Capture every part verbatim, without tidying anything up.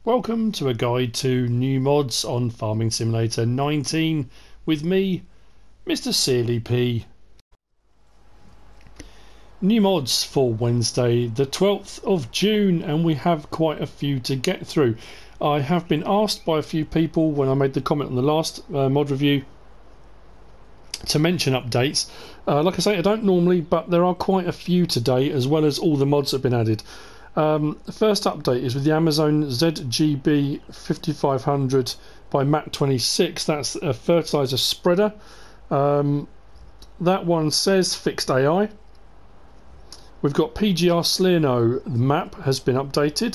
Welcome to a guide to new mods on Farming Simulator nineteen with me, MrSealyp. New mods for Wednesday the twelfth of June, and we have quite a few to get through. I have been asked by a few people when I made the comment on the last uh, mod review to mention updates. Uh, like I say, I don't normally, but there are quite a few today, as well as all the mods that have been added. Um, the first update is with the Amazon Z G B fifty-five hundred by Mat twenty-six. That's a fertilizer spreader. Um, that one says fixed A I. We've got P G R Slierno. The map has been updated.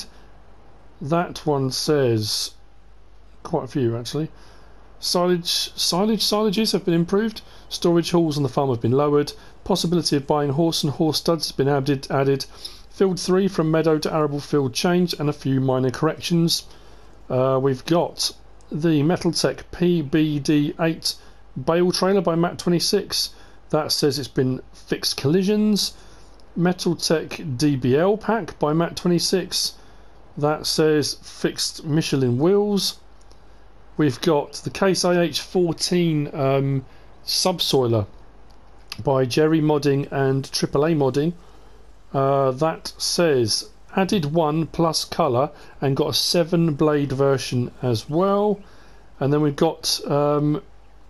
That one says quite a few actually. Silage, silage, silages have been improved. Storage halls on the farm have been lowered. Possibility of buying horse and horse studs has been added. added. Field three from meadow to arable field change, and a few minor corrections. Uh, we've got the Metaltech P B D eight bale trailer by Mat twenty-six. That says it's been fixed collisions. Metaltech D B L pack by Mat twenty-six. That says fixed Michelin wheels. We've got the Case I H fourteen um, subsoiler by Jerry Modding and triple A Modding. Uh, that says added one plus colour and got a seven blade version as well. And then we've got um,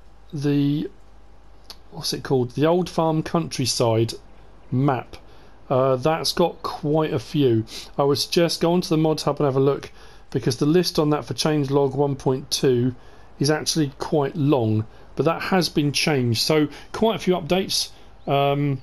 the what's it called? The Old Farm Countryside map. Uh, that's got quite a few. I would suggest go onto the Modhub and have a look, because the list on that for changelog one point two is actually quite long, but that has been changed. So quite a few updates. Um,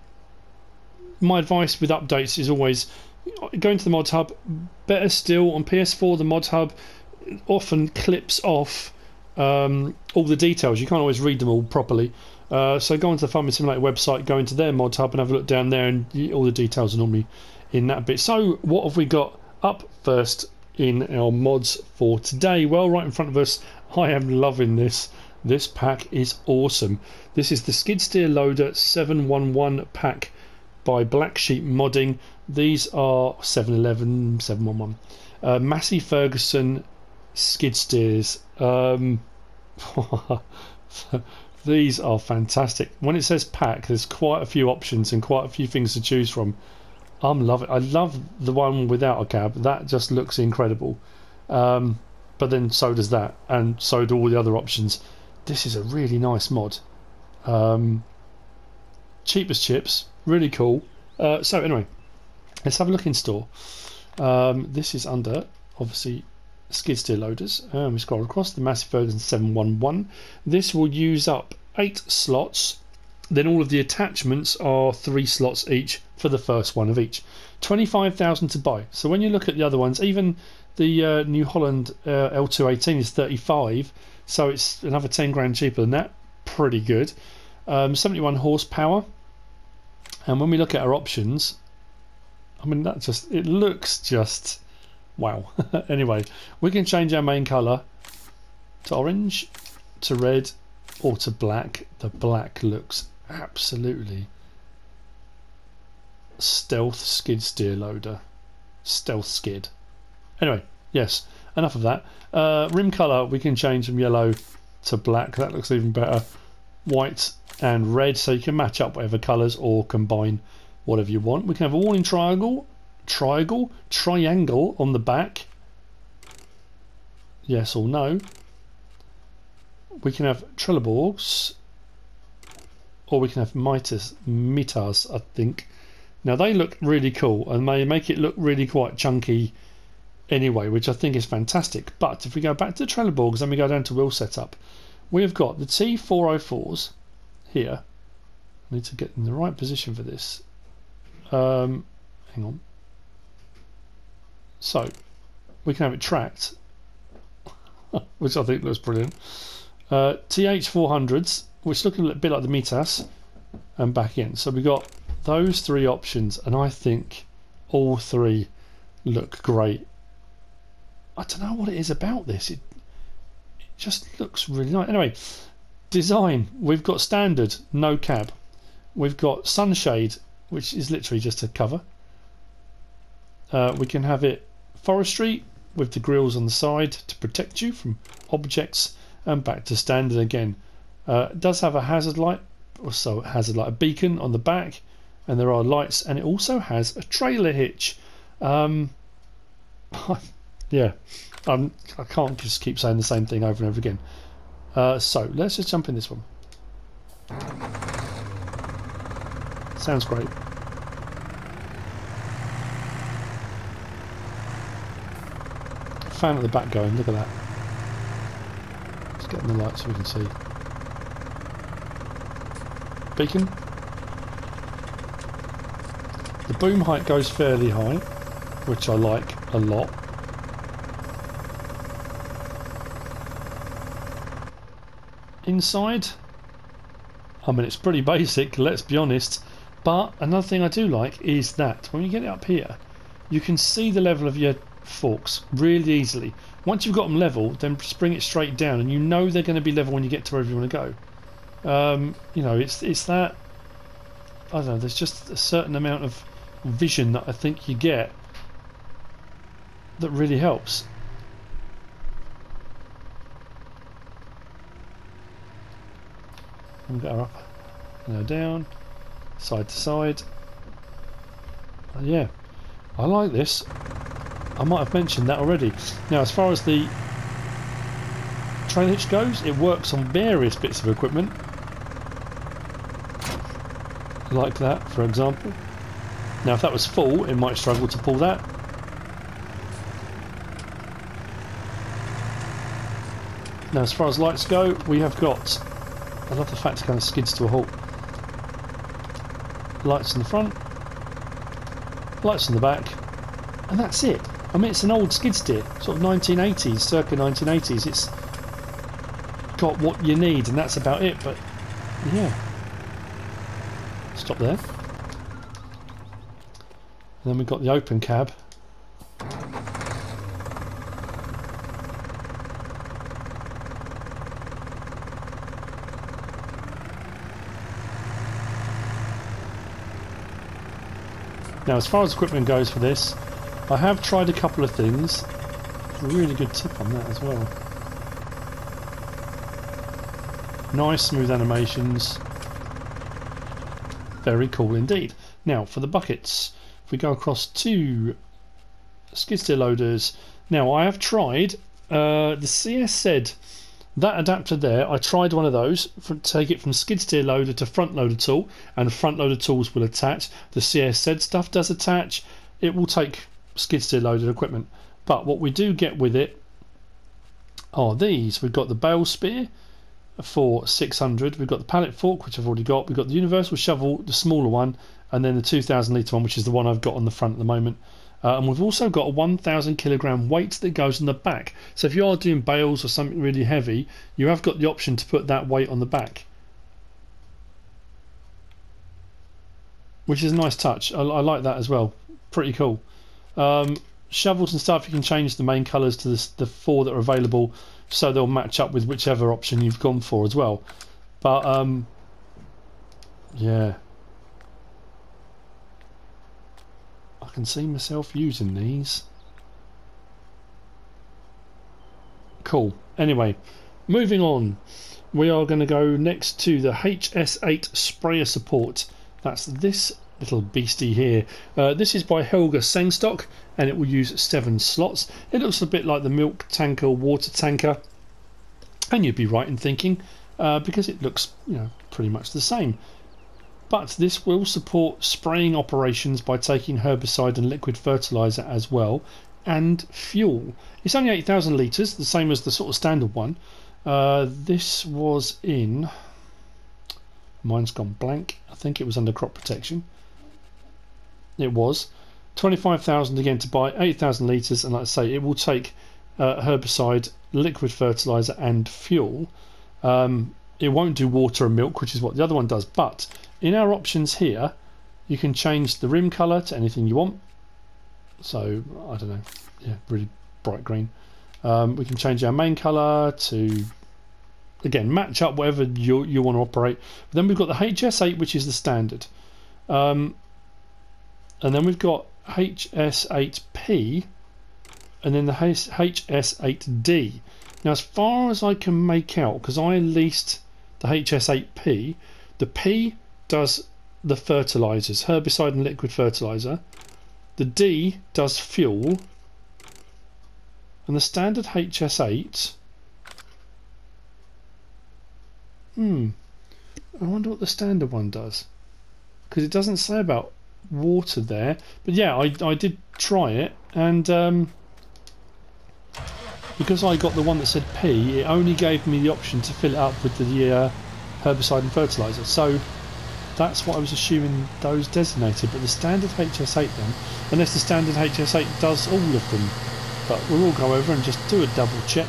my advice with updates is always going to the Modhub. Better still, on P S four the Modhub often clips off um, all the details. You can't always read them all properly. Uh, so go onto the Farming Simulator website, go into their Modhub and have a look down there, and all the details are normally in that bit. So what have we got up first in our mods for today? Well, right in front of us, I am loving this. This pack is awesome. This is the Skid Steer Loader seven one one pack by Blacksheep Modding. These are seven eleven, seven one one. Uh, Massey Ferguson skid steers. Um, these are fantastic. When it says pack, there's quite a few options and quite a few things to choose from. I'm loving it. I love the one without a cab. That just looks incredible. Um, but then so does that, and so do all the other options. This is a really nice mod. Um, cheap as chips. Really cool. Uh, so anyway, let's have a look in store. Um, this is under, obviously, skid steer loaders. Um, we scroll across the Massey Ferguson seven one one. This will use up eight slots. Then all of the attachments are three slots each for the first one of each. twenty-five thousand to buy. So when you look at the other ones, even the uh, New Holland uh, L two eighteen is thirty-five, so it's another ten grand cheaper than that. Pretty good. Um, seventy-one horsepower. And when we look at our options, I mean, that just, it looks just wow. Anyway, we can change our main colour to orange, to red, or to black. The black looks absolutely stealth skid steer loader. Stealth skid. Anyway, yes, enough of that. Uh, rim colour, we can change from yellow to black. That looks even better. White and red, so you can match up whatever colours or combine whatever you want. We can have a warning triangle, triangle, triangle on the back. Yes or no. We can have trelleborgs, or we can have mitas, mitas, I think. Now they look really cool, and they make it look really quite chunky anyway, which I think is fantastic. But if we go back to the trelleborgs and we go down to wheel setup, we have got the T four oh fours here. I need to get in the right position for this. Um, hang on. So we can have it tracked, which I think looks brilliant. Uh, T H four hundreds, which look a bit like the Mitas, and back in. So we got those three options, and I think all three look great. I don't know what it is about this. It, it just looks really nice. Anyway, design. We've got standard, no cab. We've got sunshade, which is literally just a cover. Uh, we can have it forestry, with the grills on the side to protect you from objects, and back to standard again. Uh, it does have a hazard light, or so it has a, like a beacon on the back, and there are lights, and it also has a trailer hitch. Um, yeah, um, I can't just keep saying the same thing over and over again. Uh, so let's just jump in this one. Sounds great. Fan at the back going, look at that. Let's get in the light so we can see. Beacon. The boom height goes fairly high, which I like a lot. Inside, I mean, it's pretty basic, let's be honest, but another thing I do like is that when you get it up here, you can see the level of your forks really easily. Once you've got them level, then just bring it straight down, and you know they're going to be level when you get to wherever you want to go. Um, you know, it's it's that, I don't know, there's just a certain amount of vision that I think you get that really helps. And get her up, now down, side to side. Uh, yeah, I like this. I might have mentioned that already. Now, as far as the trailer hitch goes, it works on various bits of equipment, like that, for example. Now, if that was full, it might struggle to pull that. Now, as far as lights go, we have got, I love the fact it kind of skids to a halt. Lights in the front, lights in the back, and that's it. I mean, it's an old skid steer, sort of nineteen eighties, circa nineteen eighties. It's got what you need, and that's about it. But yeah, stop there. And then we've got the open cab. Now, as far as equipment goes for this, I have tried a couple of things. A really good tip on that as well. Nice smooth animations. Very cool indeed. Now, for the buckets, if we go across to skid steer loaders. Now, I have tried uh, the C S Z, that adapter there. I tried one of those for, to take it from skid steer loader to front loader tool, and front loader tools will attach. The C S Z stuff does attach. It will take skid steer loaded equipment, but what we do get with it are these. We've got the bale spear for six hundred, we've got the pallet fork, which I've already got, we've got the universal shovel, the smaller one, and then the two thousand litre one, which is the one I've got on the front at the moment. Uh, and we've also got a one thousand kilogram weight that goes on the back, so if you are doing bales or something really heavy, you have got the option to put that weight on the back, which is a nice touch. I, I like that as well, pretty cool. Um, shovels and stuff, you can change the main colours to the, the four that are available, so they'll match up with whichever option you've gone for as well. But um, yeah, I can see myself using these. Cool. Anyway, moving on, we are going to go next to the H S eight sprayer support. That's this little beastie here. Uh, this is by Holger Sengstock, and it will use seven slots. It looks a bit like the milk tanker water tanker, and you'd be right in thinking, uh, because it looks, you know, pretty much the same. But this will support spraying operations by taking herbicide and liquid fertilizer as well, and fuel. It's only eight thousand litres, the same as the sort of standard one. Uh, this was in, mine's gone blank, I think it was under crop protection. It was twenty-five thousand again to buy, eight thousand litres, and like I say, it will take uh, herbicide, liquid fertilizer and fuel. Um, it won't do water and milk, which is what the other one does, but in our options here you can change the rim colour to anything you want. So I don't know, yeah, really bright green. Um, we can change our main colour to, again, match up whatever you, you want to operate. But then we've got the H S eight, which is the standard. Um, and then we've got H S eight P, and then the H S eight D. Now, as far as I can make out, because I leased the H S eight P, the P does the fertilizers, herbicide and liquid fertilizer. The D does fuel, and the standard H S eight. Hmm. I wonder what the standard one does, because it doesn't say about water there. But yeah, I I did try it, and um, because I got the one that said P, it only gave me the option to fill it up with the uh, herbicide and fertilizer. So that's what I was assuming those designated. But the standard H S eight then, unless the standard H S eight does all of them. But we'll all go over and just do a double check.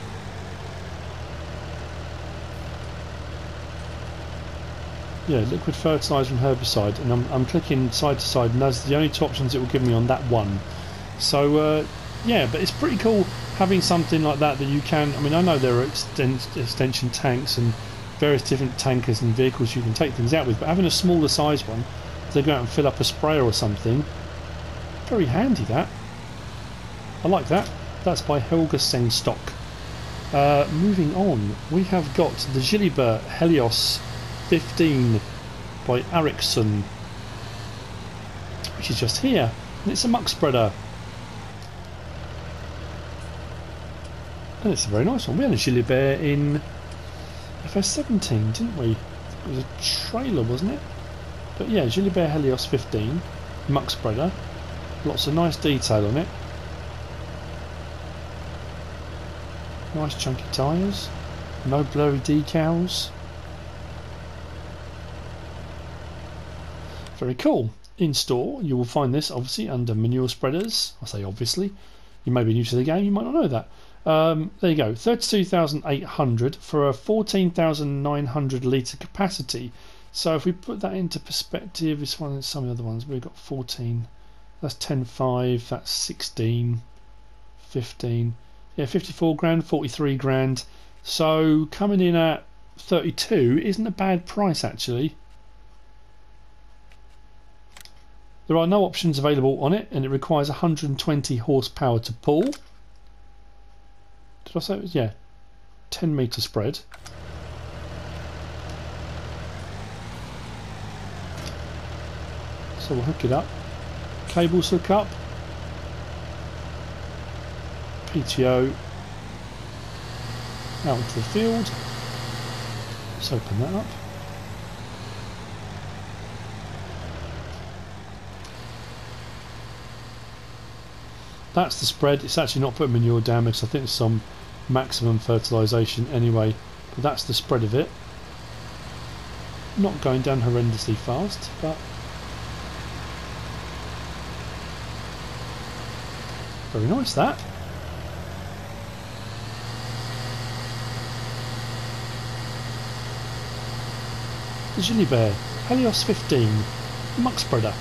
Yeah, liquid fertilizer and herbicide, and I'm, I'm clicking side to side, and those are the only two options it will give me on that one. So uh, yeah, but it's pretty cool having something like that that you can. I mean, I know there are extend, extension tanks and various different tankers and vehicles you can take things out with, but having a smaller size one to go out and fill up a sprayer or something, very handy. That I like that. That's by Holger Sengstock. Uh, moving on, we have got the MrSealyp Helios fifteen by Arikson, which is just here, and it's a muck spreader, and it's a very nice one. We had a MrSealyp in F S seventeen, didn't we? It was a trailer, wasn't it? But yeah, MrSealyp Helios fifteen, muck spreader, lots of nice detail on it, nice chunky tyres, no blurry decals. Very cool. In store, you will find this obviously under manure spreaders. I say obviously. You may be new to the game, you might not know that. Um, there you go, thirty-two thousand eight hundred for a fourteen thousand nine hundred litre capacity. So if we put that into perspective, it's one of some of the other ones. We've got fourteen, that's ten five, that's sixteen, fifteen. Yeah, fifty-four grand, forty-three grand. So coming in at thirty-two isn't a bad price actually. There are no options available on it, and it requires one hundred twenty horsepower to pull. Did I say it was? Yeah, ten metre spread. So we'll hook it up. Cables hook up. P T O out into the field. Let's open that up. That's the spread. It's actually not putting manure down because I think it's some maximum fertilisation anyway. But that's the spread of it. Not going down horrendously fast, but very nice that. The MrSealyp Helios fifteen muck spreader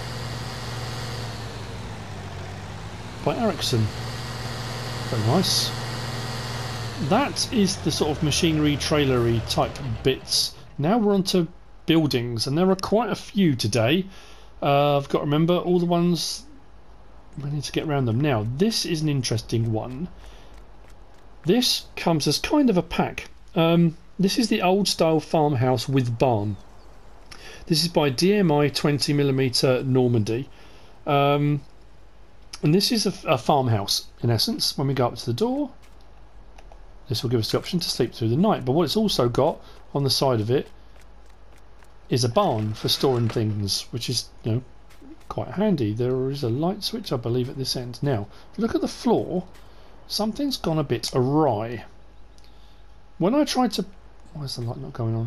by Arikson. Very nice. That is the sort of machinery trailery type bits. Now we're on to buildings, and there are quite a few today. Uh, I've got to remember all the ones. We need to get around them. Now this is an interesting one. This comes as kind of a pack. Um, this is the old style farmhouse with barn. This is by D M I twenty millimeter Normandy. Um, And this is a, a farmhouse, in essence. When we go up to the door, this will give us the option to sleep through the night. But what it's also got on the side of it is a barn for storing things, which is, you know, quite handy. There is a light switch, I believe, at this end. Now, if you look at the floor, something's gone a bit awry. When I tried to... Why is the light not going on?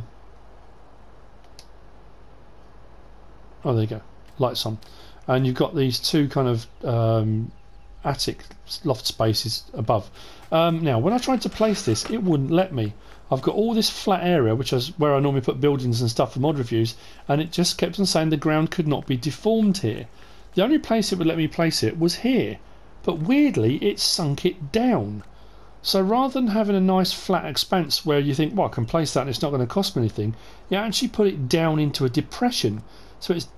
Oh, there you go. Light's on. And you've got these two kind of um, attic loft spaces above. Um, now, when I tried to place this, it wouldn't let me. I've got all this flat area, which is where I normally put buildings and stuff for mod reviews, and it just kept on saying the ground could not be deformed here. The only place it would let me place it was here, but weirdly, it sunk it down. So rather than having a nice flat expanse where you think, well, I can place that and it's not going to cost me anything, you actually put it down into a depression. So it's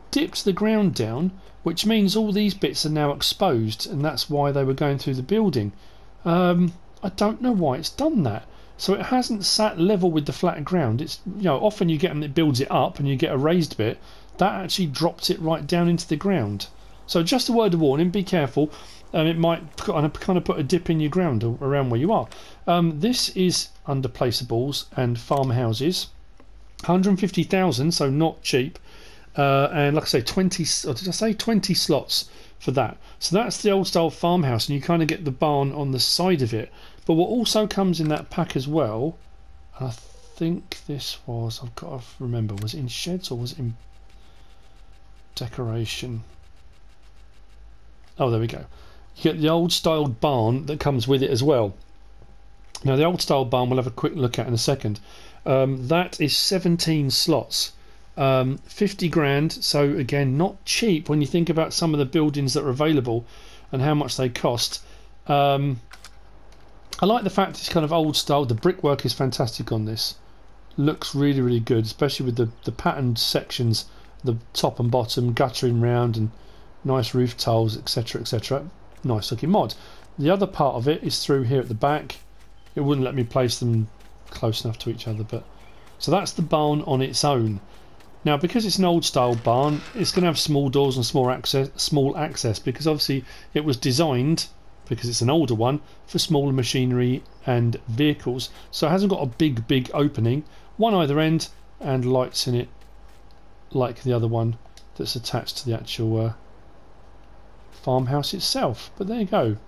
dipped the ground down, which means all these bits are now exposed, and that's why they were going through the building. Um, I don't know why it's done that. So it hasn't sat level with the flat ground. It's, you know, often you get them, it builds it up and you get a raised bit. That actually dropped it right down into the ground. So just a word of warning, be careful. Um, it might kind of, kind of put a dip in your ground around where you are. Um, this is under placeables and farmhouses. one hundred fifty thousand, so not cheap. Uh, and like I say, twenty, or did I say twenty slots for that? So that's the old style farmhouse, and you kind of get the barn on the side of it. But what also comes in that pack as well, and I think this was, I've got to remember, was it in sheds or was it in decoration? Oh, there we go. You get the old style barn that comes with it as well. Now the old style barn we'll have a quick look at in a second. Um, that is seventeen slots. Um, fifty grand, so again not cheap when you think about some of the buildings that are available and how much they cost. um, I like the fact it's kind of old style. The brickwork is fantastic on this, looks really really good, especially with the, the patterned sections, the top and bottom guttering round and nice roof tiles, etc, etc. Nice looking mod. The other part of it is through here at the back. It wouldn't let me place them close enough to each other, but so that's the barn on its own. Now, because it's an old style barn, it's going to have small doors and small access, small access because obviously it was designed, because it's an older one, for smaller machinery and vehicles. So it hasn't got a big, big opening, one either end, and lights in it like the other one that's attached to the actual uh, farmhouse itself. But there you go.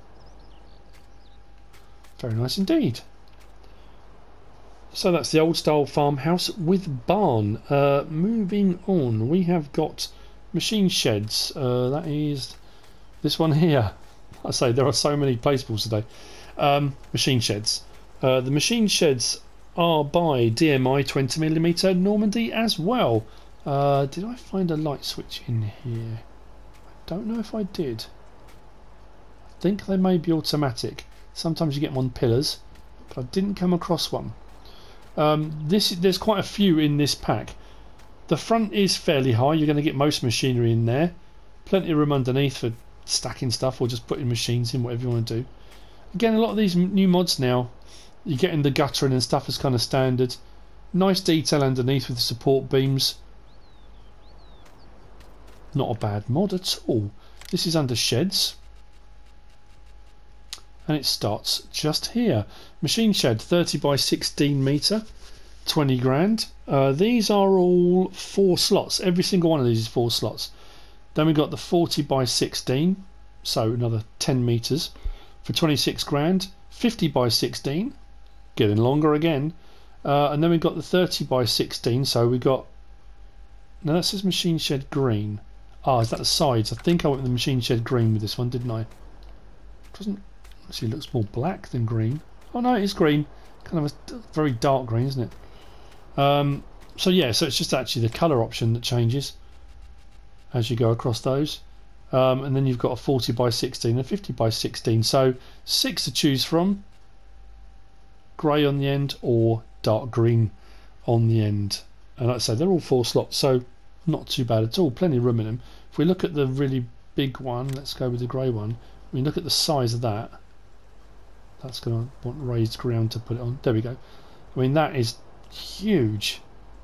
Very nice indeed. So that's the old style farmhouse with barn. Uh, moving on, we have got machine sheds. Uh, that is this one here. I say there are so many placeables today. Um, machine sheds. Uh, the machine sheds are by D M I twenty millimeter Normandy as well. Uh, did I find a light switch in here? I don't know if I did. I think they may be automatic. Sometimes you get them on pillars, but I didn't come across one. Um, this there's quite a few in this pack. The front is fairly high. You're going to get most machinery in there. Plenty of room underneath for stacking stuff or just putting machines in, whatever you want to do. Again, a lot of these new mods now, you're getting the guttering and stuff as kind of standard. Nice detail underneath with the support beams. Not a bad mod at all. This is under sheds. And it starts just here. Machine shed, thirty by sixteen metre, twenty grand. Uh, these are all four slots. Every single one of these is four slots. Then we've got the forty by sixteen, so another ten metres for twenty-six grand. fifty by sixteen, getting longer again. Uh, and then we've got the thirty by sixteen, so we've got, now that says machine shed green. Ah, is that the sides? I think I went with the machine shed green with this one, didn't I? Doesn't actually, looks more black than green. Oh no, it is green. Kind of a very dark green, isn't it? Um, so yeah, so it's just actually the colour option that changes as you go across those. Um, and then you've got a forty by sixteen and a fifty by sixteen. So six to choose from. Grey on the end or dark green on the end. And like I say, they're all four slots, so not too bad at all. Plenty of room in them. If we look at the really big one, let's go with the grey one. I mean, look at the size of that. That's going to want raised ground to put it on. There we go. I mean, that is huge.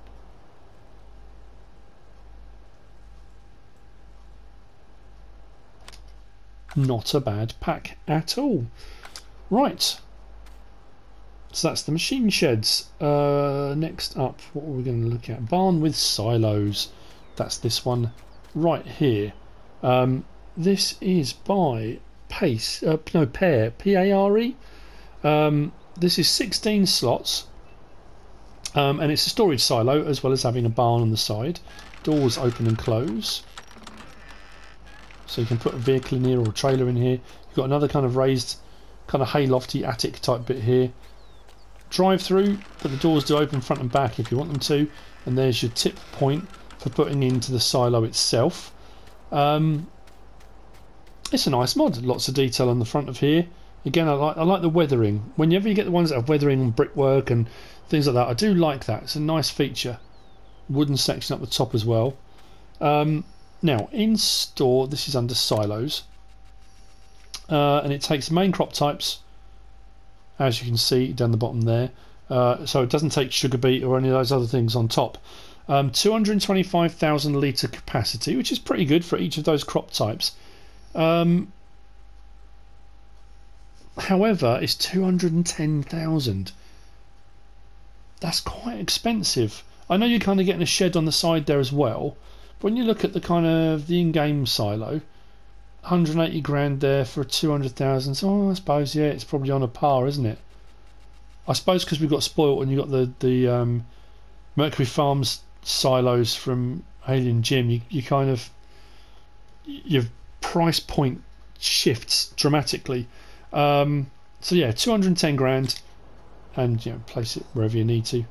Not a bad pack at all. Right. So that's the machine sheds. Uh, next up, what are we going to look at? Barn with silos. That's this one right here. Um, this is by Pace, uh, no, pAre, P A R E. Um, this is sixteen slots, um, and it's a storage silo as well as having a barn on the side. Doors open and close, so you can put a vehicle in here or a trailer in here. You've got another kind of raised, kind of haylofty attic type bit here. Drive through, but the doors do open front and back if you want them to, and there's your tip point for putting into the silo itself. Um, It's a nice mod. Lots of detail on the front of here. Again, I like I like the weathering. Whenever you get the ones that have weathering and brickwork and things like that, I do like that. It's a nice feature. Wooden section up the top as well. Um, now in store, this is under silos, uh, and it takes main crop types, as you can see down the bottom there. Uh, so it doesn't take sugar beet or any of those other things on top. Um, two hundred twenty-five thousand litre capacity, which is pretty good for each of those crop types. Um, however, it's two hundred ten thousand. That's quite expensive. I know you're kind of getting a shed on the side there as well, but when you look at the kind of the in-game silo, one hundred eighty grand there for two hundred thousand. So I suppose, yeah, it's probably on a par, isn't it? I suppose because we've got spoilt and you've got the, the um, Mercury Farms silos from Alien Gym, you, you kind of, your price point shifts dramatically. Um, so yeah, two hundred ten grand, and you know, place it wherever you need to.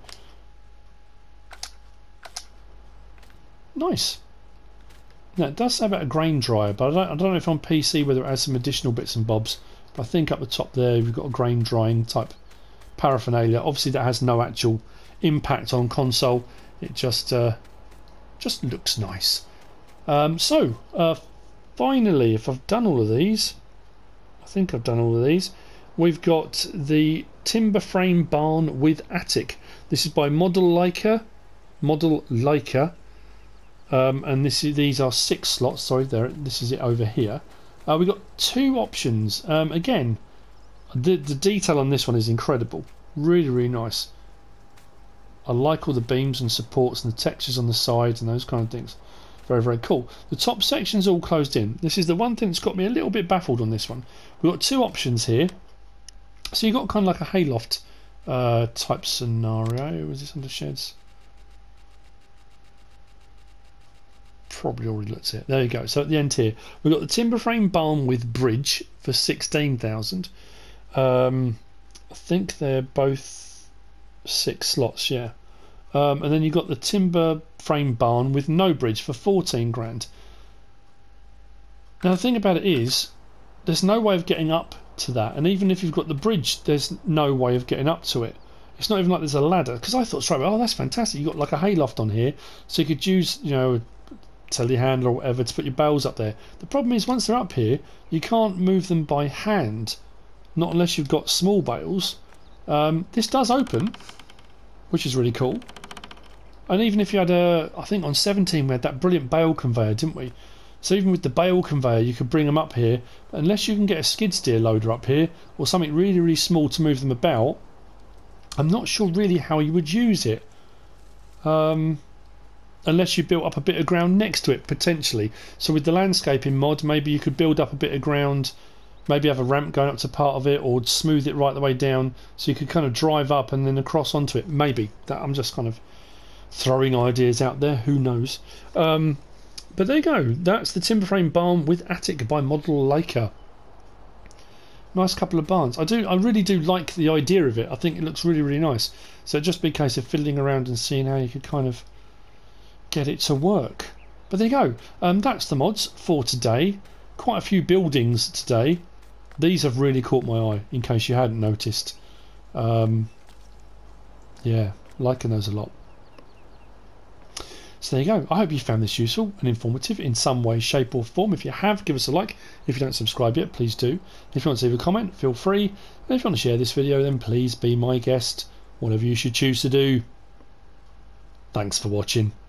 Nice. Now it does say about a grain dryer, but I don't, I don't know if on P C whether it has some additional bits and bobs. But I think up the top there we've got a grain drying type paraphernalia. Obviously that has no actual impact on console. It just uh, just looks nice. Um, so uh, finally, if I've done all of these, I think I've done all of these. We've got the timber frame barn with attic. This is by modelleicher, modelleicher, um, and this is, these are six slots. Sorry, there. This is it over here. Uh, we've got two options. Um, again, the the detail on this one is incredible. Really, really nice. I like all the beams and supports and the textures on the sides and those kind of things. Very, very cool. The top section's all closed in. This is the one thing that's got me a little bit baffled on this one. We've got two options here. So you've got kind of like a hayloft uh, type scenario. Was this under sheds? Probably already looked at it. There you go. So at the end here, we've got the timber frame barn with bridge for sixteen thousand. Um, I think they're both six slots, yeah. Um, and then you've got the timber frame barn with no bridge for fourteen grand. Now the thing about it is, there's no way of getting up to that, and even if you've got the bridge, there's no way of getting up to it. It's not even like there's a ladder, because I thought straight away, oh, that's fantastic. You've got like a hayloft on here, so you could use, you know, a telehandler or whatever to put your bales up there. The problem is, once they're up here, you can't move them by hand, not unless you've got small bales. Um, this does open, which is really cool. And even if you had a, I think on seventeen we had that brilliant bale conveyor, didn't we? So even with the bale conveyor you could bring them up here. Unless you can get a skid steer loader up here or something really, really small to move them about, I'm not sure really how you would use it. Um, unless you built up a bit of ground next to it, potentially. So with the landscaping mod, maybe you could build up a bit of ground, maybe have a ramp going up to part of it, or smooth it right the way down so you could kind of drive up and then across onto it. Maybe. That, I'm just kind of throwing ideas out there, who knows. Um, but there you go, that's the timber frame barn with attic by modelleicher. Nice couple of barns. I do, I really do like the idea of it. I think it looks really, really nice. So it'd just be a case of fiddling around and seeing how you could kind of get it to work. But there you go. Um, that's the mods for today. Quite a few buildings today. These have really caught my eye, in case you hadn't noticed. Um, yeah, liking those a lot. So there you go. I hope you found this useful and informative in some way, shape or form. If you have, give us a like. If you don't subscribe yet, please do. If you want to leave a comment, feel free. And if you want to share this video, then please be my guest. Whatever you should choose to do. Thanks for watching.